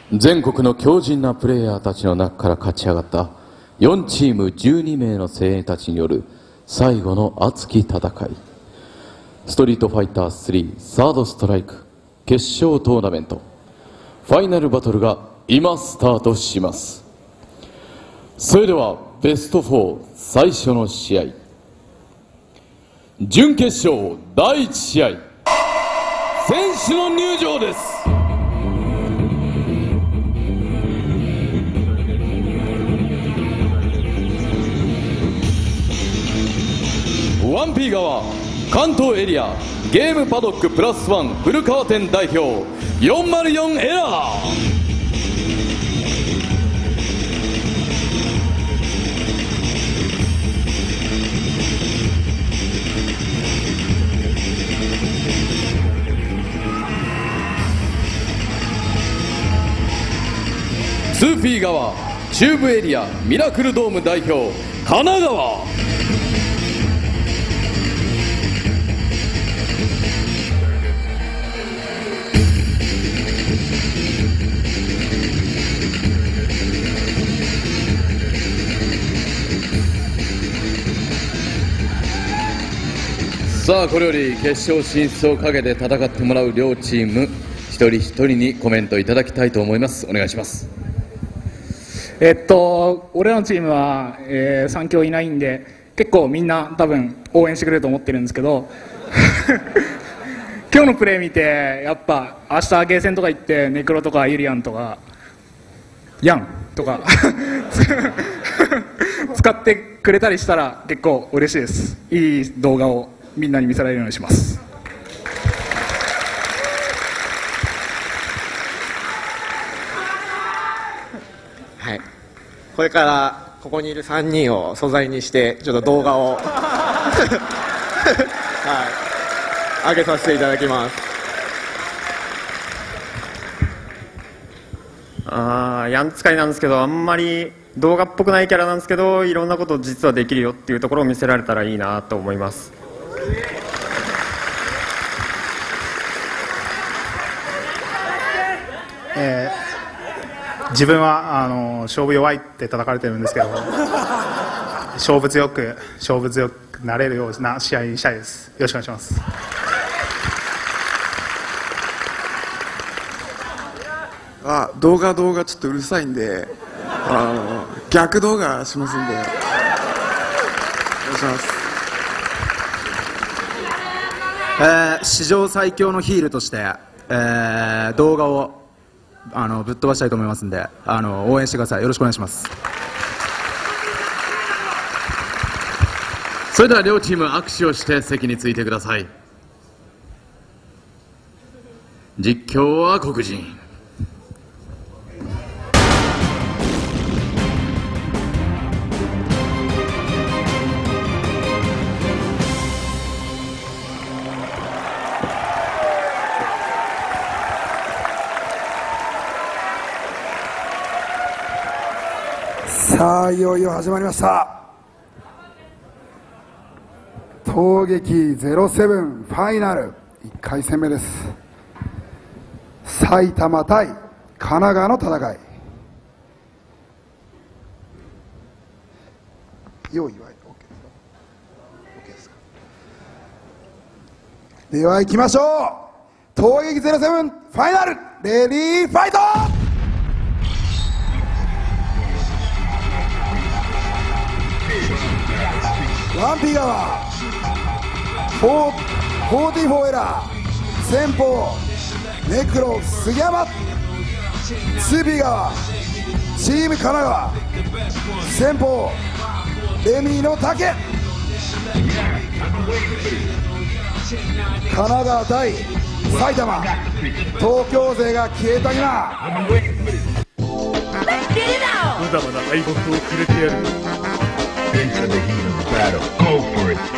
全国の強靭なプレイヤーたちの中から勝ち上がった4チーム12名の精鋭たちによる最後の熱き戦い、ストリートファイター3サードストライク決勝トーナメントファイナルバトルが今スタートします。それではベスト4最初の試合、準決勝第1試合、選手の入場です。1P 側関東エリアゲームパドックプラスワン古川店代表404エラー。2P 側中部エリアミラクルドーム代表神奈川。さあこれより決勝進出をかけて戦ってもらう両チーム一人一人にコメントいただきたいと思います。お願いします。 俺らのチームは、3強いないんで結構みんな多分応援してくれると思ってるんですけど今日のプレー見てやっぱ明日ゲーセンとか行ってネクロとかユリアンとかヤンとか使ってくれたりしたら結構嬉しいです。いい動画をみんなに見せられるようにします。 はい、これからここにいる3人を素材にしてちょっと動画を、はい、上げさせていただきます。 ヤン使いなんですけどあんまり動画っぽくないキャラなんですけどいろんなこと実はできるよっていうところを見せられたらいいなと思います。 自分は勝負弱いって叩かれてるんですけど勝負強くなれるような試合にしたいです。よろしくお願いします。 動画ちょっとうるさいんで逆動画しますんでお願いします。史上最強のヒールとして、動画をぶっ飛ばしたいと思いますんで応援してください。よろしくお願いします。 それでは両チーム握手をして席についてください。実況は黒人。 さあいよいよ始まりました。闘劇07ファイナル1回戦目です。埼玉対神奈川の戦い。用意は OK ですか。では行きましょう。闘劇07ファイナルレディーファイト。1P 側44エラー先鋒ネクロ杉山。 2P 側チーム神奈川先鋒レミーの竹。神奈川対埼玉東京勢が消えた今まだまだ敗北をくれてやる。Into the heat of battle. Go for it.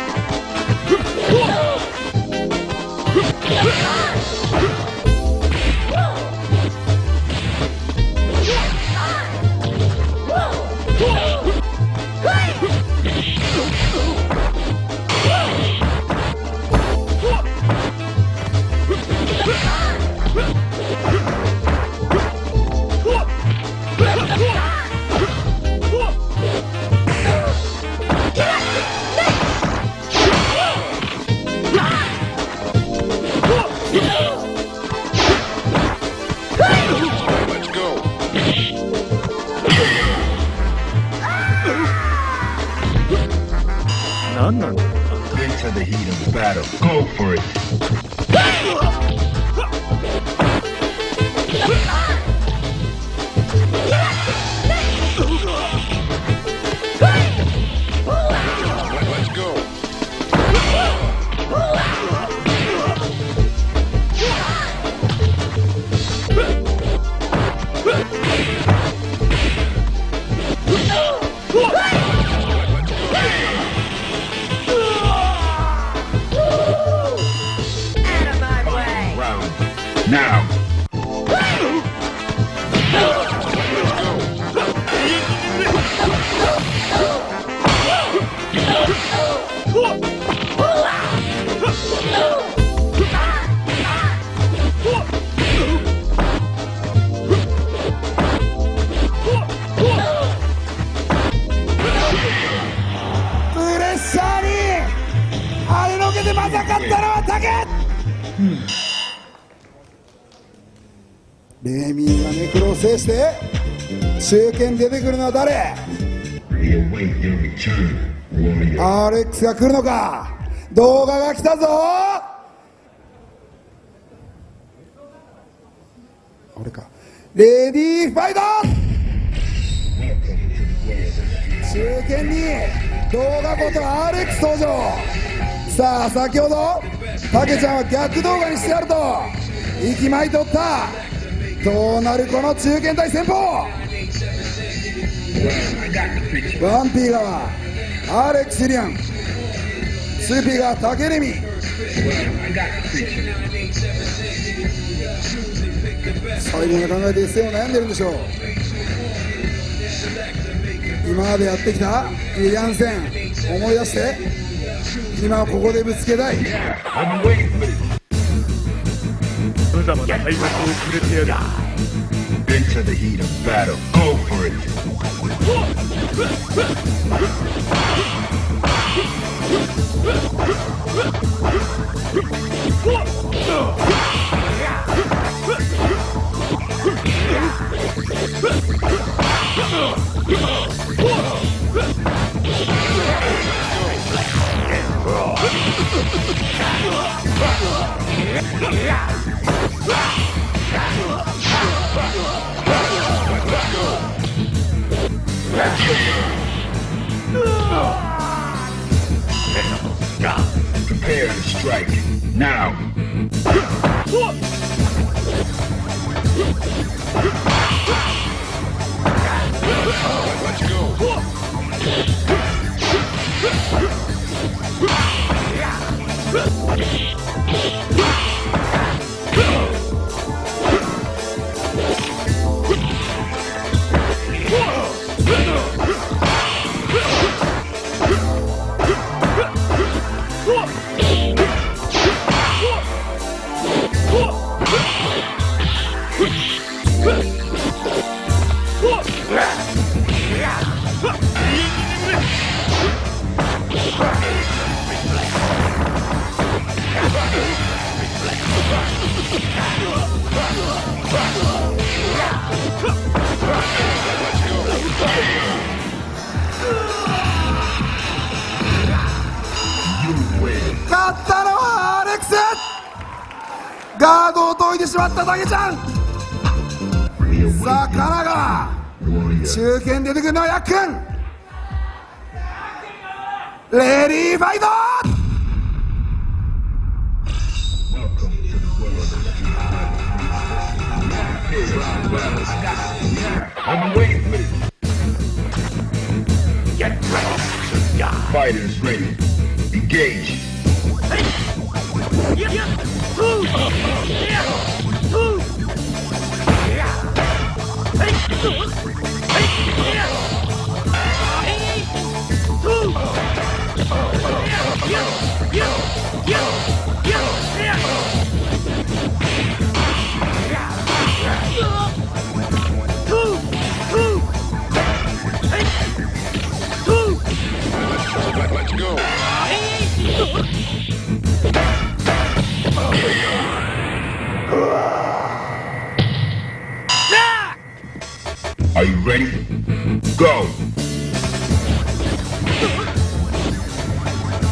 何なんだ。 Into the heat of the battle. Go for it. Let's go. Now. Hmm. レミーがネクロを制して中堅出てくるのは誰？アレックスが来るのか。動画が来たぞ。俺か。レディーファイト。中堅に動画ことアレックス登場。さあ先ほどたけちゃんは逆動画にしてやると息巻いとった。どうなるこの中堅対戦法。ワンピー側アレックス・リアン、ツーピー側タケレミ。最後の考えで一戦を悩んでるんでしょう。今までやってきたイリアン戦思い出して今はここでぶつけたい。無様な敗北をくれてやる。 Into the heat of battle. Go for it. Prepare to strike now. Let's go. 勝ったのはアレックス。ガードを解いてしまったタケちゃん。さあ神奈川中堅出てくるのはヤックン。レディーファイト。 Fighters ready. Engage. Let's go. Are you ready? Go.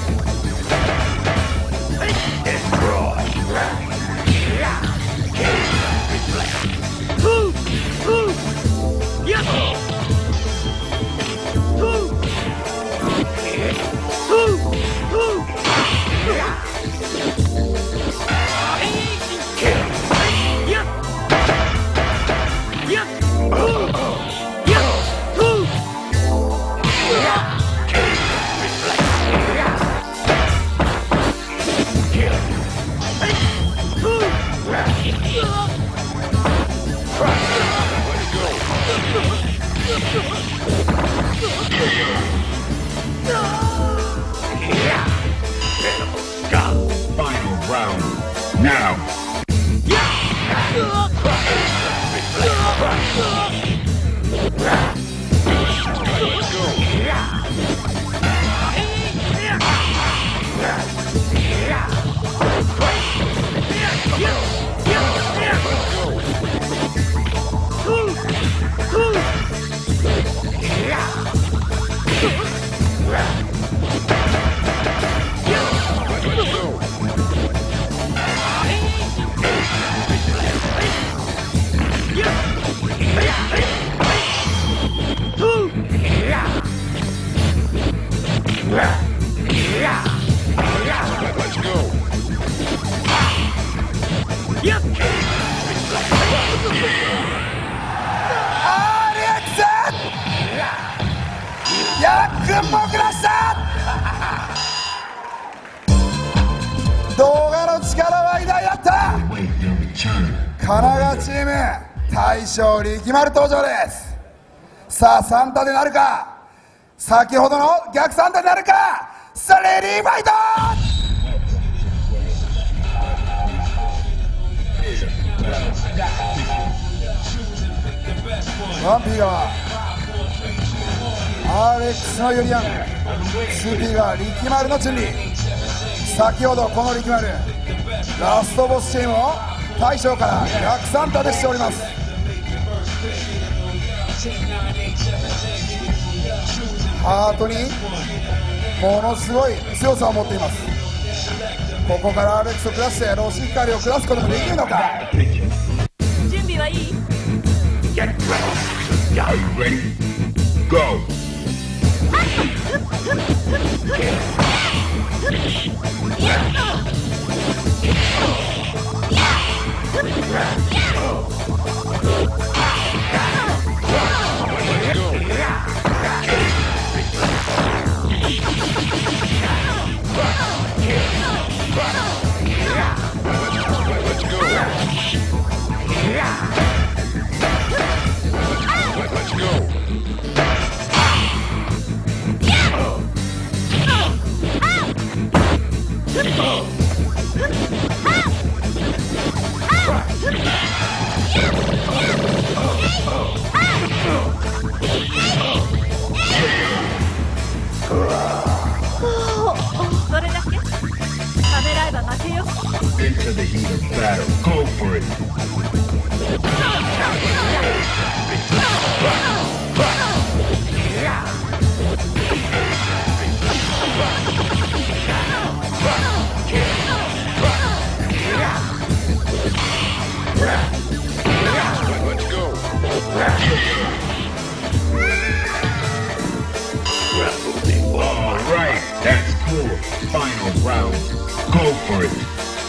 分も遅らした動画の力は偉大だった。神奈川チーム大将力丸登場です。さあ3打でなるか、先ほどの逆3打でなるか。さあレディーファイト。ワンピー側 RX のユリアン、ツーピー側力丸の準備。先ほどこの力丸ラストボスチームを大将から逆3打でしております。ハートにものすごい強さを持っています。ここから RX を下してロシ光を下すこともできるのか。 準備はいい？ Get ready. Are you ready? Go. Into the heat of battle. Go for it. Let's go. All right, that's cool. Final round. Go for it.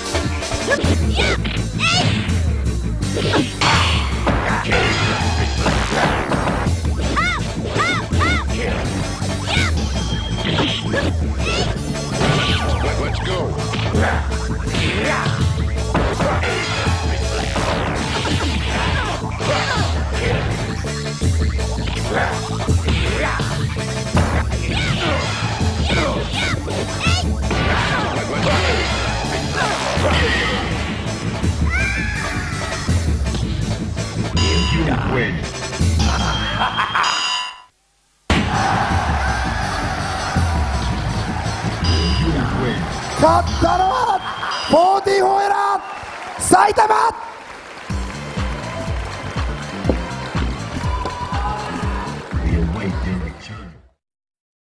Let's go. You win. 勝ったのは44エラー埼玉。 We await your return.